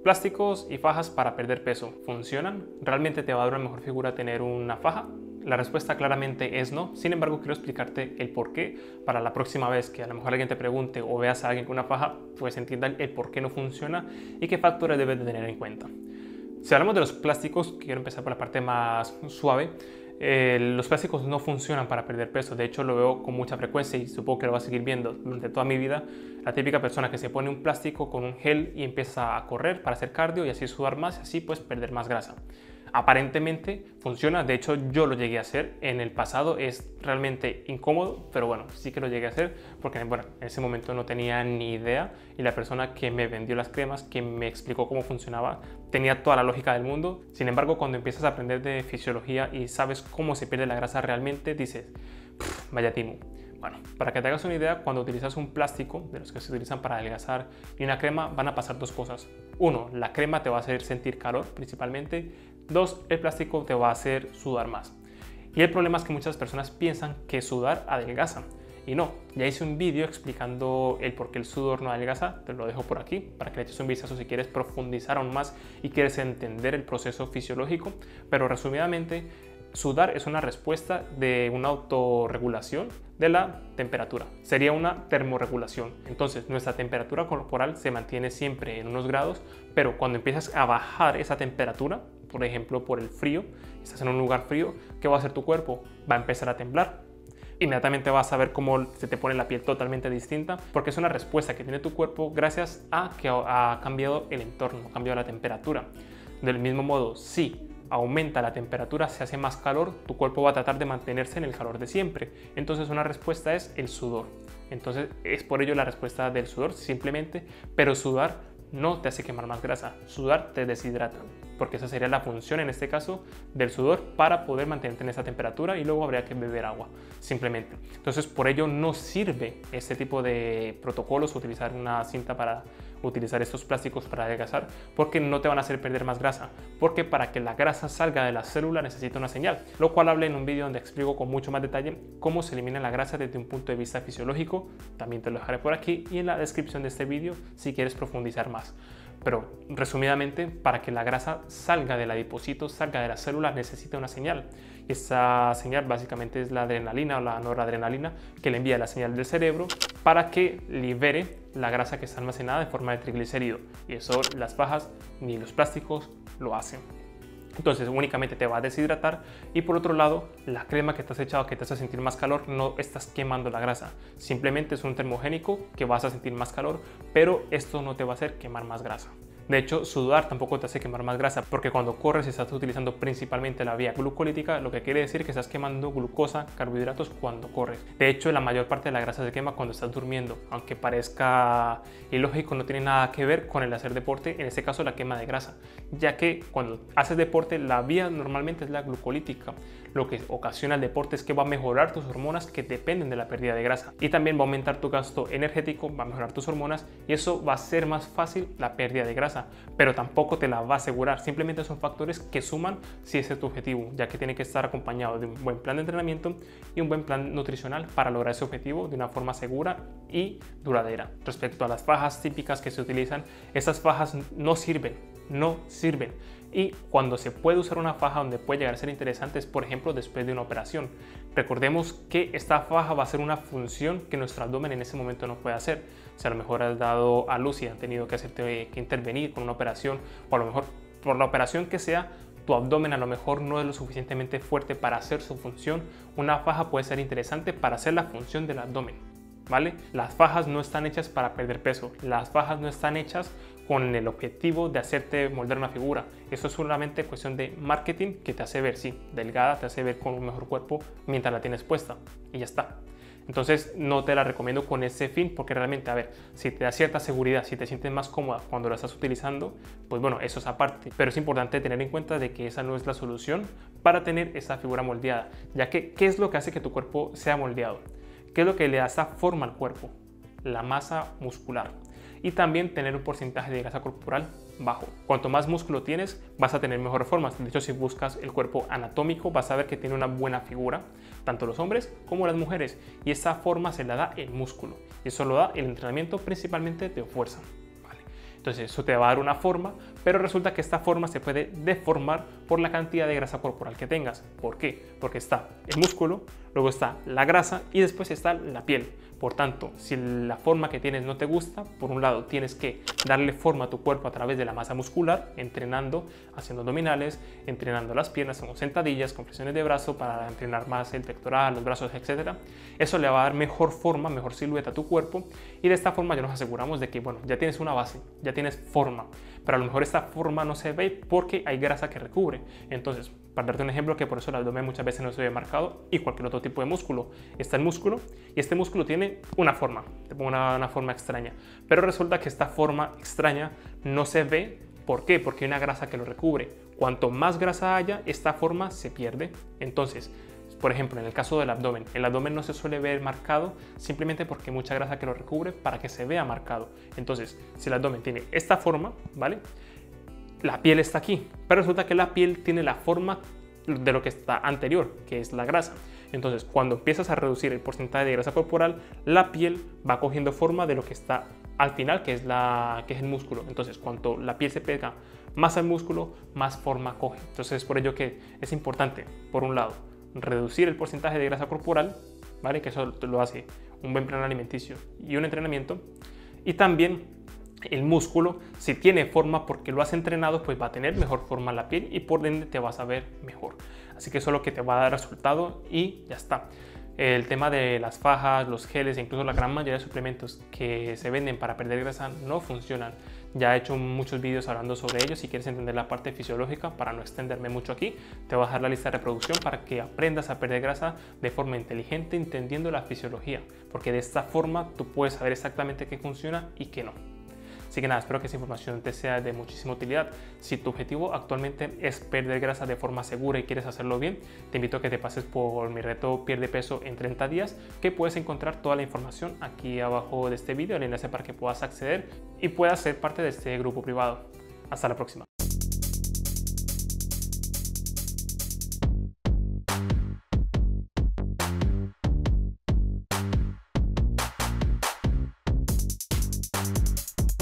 Plásticos y fajas para perder peso, ¿funcionan? ¿Realmente te va a dar una mejor figura tener una faja? La respuesta claramente es no. Sin embargo, quiero explicarte el por qué para la próxima vez que a lo mejor alguien te pregunte o veas a alguien con una faja, pues entiendan el por qué no funciona y qué factores debes de tener en cuenta. Si hablamos de los plásticos, quiero empezar por la parte más suave. Los plásticos no funcionan para perder peso. De hecho, lo veo con mucha frecuencia y supongo que lo voy a seguir viendo durante toda mi vida. La típica persona que se pone un plástico con un gel y empieza a correr para hacer cardio y así sudar más y así pues perder más grasa. Aparentemente funciona, de hecho yo lo llegué a hacer en el pasado, es realmente incómodo, pero bueno, sí que lo llegué a hacer porque bueno, en ese momento no tenía ni idea y la persona que me vendió las cremas, que me explicó cómo funcionaba, tenía toda la lógica del mundo. Sin embargo, cuando empiezas a aprender de fisiología y sabes cómo se pierde la grasa realmente, dices, vaya timo. Bueno, para que te hagas una idea, cuando utilizas un plástico, de los que se utilizan para adelgazar, y una crema, van a pasar dos cosas. Uno, la crema te va a hacer sentir calor principalmente. Dos, el plástico te va a hacer sudar más. Y el problema es que muchas personas piensan que sudar adelgaza. Y no, ya hice un vídeo explicando el por qué el sudor no adelgaza, te lo dejo por aquí para que le eches un vistazo si quieres profundizar aún más y quieres entender el proceso fisiológico. Pero resumidamente, sudar es una respuesta de una autorregulación de la temperatura. Sería una termorregulación. Entonces, nuestra temperatura corporal se mantiene siempre en unos grados, pero cuando empiezas a bajar esa temperatura, por ejemplo, por el frío, estás en un lugar frío, ¿qué va a hacer tu cuerpo? Va a empezar a temblar. Inmediatamente vas a ver cómo se te pone la piel totalmente distinta, porque es una respuesta que tiene tu cuerpo gracias a que ha cambiado el entorno, ha cambiado la temperatura. Del mismo modo, si aumenta la temperatura, se hace más calor, tu cuerpo va a tratar de mantenerse en el calor de siempre. Entonces una respuesta es el sudor. Entonces es por ello la respuesta del sudor simplemente, pero sudar no te hace quemar más grasa, sudar te deshidrata, porque esa sería la función en este caso del sudor para poder mantenerte en esa temperatura y luego habría que beber agua simplemente. Entonces por ello no sirve este tipo de protocolos, utilizar una cinta para utilizar estos plásticos para adelgazar, porque no te van a hacer perder más grasa, porque para que la grasa salga de la célula necesita una señal, lo cual hablé en un vídeo donde explico con mucho más detalle cómo se elimina la grasa desde un punto de vista fisiológico. También te lo dejaré por aquí y en la descripción de este vídeo si quieres profundizar más. Pero resumidamente, para que la grasa salga del adipocito, salga de la célula, necesita una señal. Y esa señal básicamente es la adrenalina o la noradrenalina, que le envía la señal del cerebro para que libere la grasa que está almacenada en forma de triglicérido. Y eso las fajas ni los plásticos lo hacen. Entonces únicamente te va a deshidratar y por otro lado la crema que te has echado que te hace sentir más calor, no estás quemando la grasa, simplemente es un termogénico que vas a sentir más calor, pero esto no te va a hacer quemar más grasa. De hecho, sudar tampoco te hace quemar más grasa, porque cuando corres estás utilizando principalmente la vía glucolítica, lo que quiere decir que estás quemando glucosa, carbohidratos cuando corres. De hecho, la mayor parte de la grasa se quema cuando estás durmiendo, aunque parezca ilógico, no tiene nada que ver con el hacer deporte, en este caso la quema de grasa, ya que cuando haces deporte la vía normalmente es la glucolítica. Lo que ocasiona el deporte es que va a mejorar tus hormonas que dependen de la pérdida de grasa y también va a aumentar tu gasto energético, va a mejorar tus hormonas y eso va a hacer más fácil la pérdida de grasa, pero tampoco te la va a asegurar, simplemente son factores que suman si ese es tu objetivo, ya que tiene que estar acompañado de un buen plan de entrenamiento y un buen plan nutricional para lograr ese objetivo de una forma segura y duradera. Respecto a las fajas típicas que se utilizan, esas fajas no sirven. Y cuando se puede usar una faja donde puede llegar a ser interesante es, por ejemplo, después de una operación. Recordemos que esta faja va a hacer una función que nuestro abdomen en ese momento no puede hacer. Si a lo mejor has dado a luz y han tenido que hacerte que intervenir con una operación, o a lo mejor por la operación que sea, tu abdomen a lo mejor no es lo suficientemente fuerte para hacer su función, una faja puede ser interesante para hacer la función del abdomen, ¿vale? Las fajas no están hechas para perder peso, las fajas no están hechas con el objetivo de hacerte moldear una figura. Eso es solamente cuestión de marketing que te hace ver, sí, delgada, te hace ver con un mejor cuerpo mientras la tienes puesta y ya está. Entonces no te la recomiendo con ese fin, porque realmente, a ver, si te da cierta seguridad, si te sientes más cómoda cuando la estás utilizando, pues bueno, eso es aparte. Pero es importante tener en cuenta de que esa no es la solución para tener esa figura moldeada, ya que ¿qué es lo que hace que tu cuerpo sea moldeado? ¿Qué es lo que le da esa forma al cuerpo? La masa muscular. Y también tener un porcentaje de grasa corporal bajo. Cuanto más músculo tienes, vas a tener mejores formas. De hecho, si buscas el cuerpo anatómico, vas a ver que tiene una buena figura, tanto los hombres como las mujeres. Y esa forma se la da el músculo. Y eso lo da el entrenamiento principalmente de fuerza. Entonces eso te va a dar una forma pero resulta que esta forma se puede deformar por la cantidad de grasa corporal que tengas. ¿Por qué? Porque está el músculo, luego está la grasa y después está la piel. Por tanto, si la forma que tienes no te gusta, por un lado tienes que darle forma a tu cuerpo a través de la masa muscular, entrenando, haciendo abdominales, entrenando las piernas con sentadillas, con flexiones de brazo para entrenar más el pectoral, los brazos, etc. Eso le va a dar mejor forma, mejor silueta a tu cuerpo y de esta forma ya nos aseguramos de que, bueno, ya tienes una base, ya tienes forma, pero a lo mejor esta forma no se ve porque hay grasa que recubre. Entonces, para darte un ejemplo, que por eso el abdomen muchas veces no se ve marcado y cualquier otro tipo de músculo. Está el músculo y este músculo tiene una forma, te pongo una forma extraña, pero resulta que esta forma extraña no se ve. ¿Por qué? Porque hay una grasa que lo recubre. Cuanto más grasa haya, esta forma se pierde. Entonces, por ejemplo, en el caso del abdomen, el abdomen no se suele ver marcado simplemente porque hay mucha grasa que lo recubre para que se vea marcado. Entonces, si el abdomen tiene esta forma, ¿vale? La piel está aquí, pero resulta que la piel tiene la forma de lo que está anterior, que es la grasa. Entonces, cuando empiezas a reducir el porcentaje de grasa corporal, la piel va cogiendo forma de lo que está al final, que es el músculo. Entonces, cuando la piel se pega más al músculo, más forma coge. Entonces, es por ello que es importante, por un lado, reducir el porcentaje de grasa corporal, ¿vale? Que eso lo hace un buen plan alimenticio y un entrenamiento. Y también el músculo, si tiene forma porque lo has entrenado, pues va a tener mejor forma la piel y por ende te vas a ver mejor. Así que eso es lo que te va a dar resultado y ya está. El tema de las fajas, los geles e incluso la gran mayoría de suplementos que se venden para perder grasa no funcionan. Ya he hecho muchos vídeos hablando sobre ellos. Si quieres entender la parte fisiológica, para no extenderme mucho aquí, te voy a dejar la lista de reproducción para que aprendas a perder grasa de forma inteligente, entendiendo la fisiología, porque de esta forma tú puedes saber exactamente qué funciona y qué no. Así que nada, espero que esta información te sea de muchísima utilidad. Si tu objetivo actualmente es perder grasa de forma segura y quieres hacerlo bien, te invito a que te pases por mi reto Pierde Peso en 30 días, que puedes encontrar toda la información aquí abajo de este vídeo, el enlace para que puedas acceder y puedas ser parte de este grupo privado. Hasta la próxima.